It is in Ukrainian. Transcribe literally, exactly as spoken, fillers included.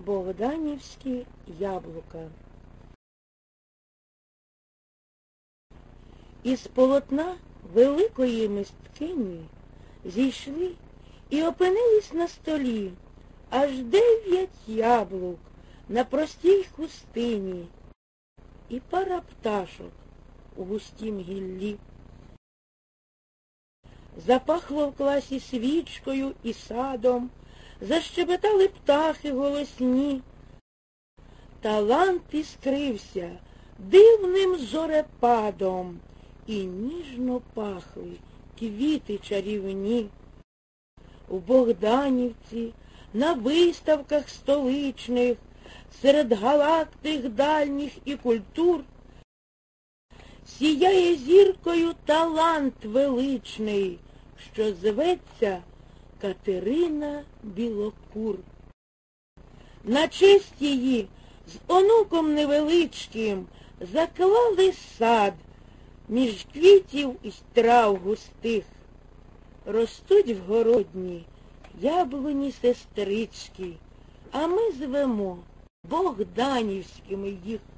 Богданівські яблука. Із полотна великої мисткині зійшли і опинились на столі аж дев'ять яблук на простій хустині і пара пташок у густім гіллі. Запахло в класі свічкою і садом, защебетали птахи голосні. Талант іскрився дивним зорепадом, і ніжно пахли квіти чарівні. У Богданівці, на виставках столичних, серед галактик дальніх і культур, сіяє зіркою талант величний, що зветься Катерина Білокур. На честь її з онуком невеличким заклали сад між квітів і трав густих. Ростуть в городні яблуні сестрички, а ми звемо Богданівськими їх.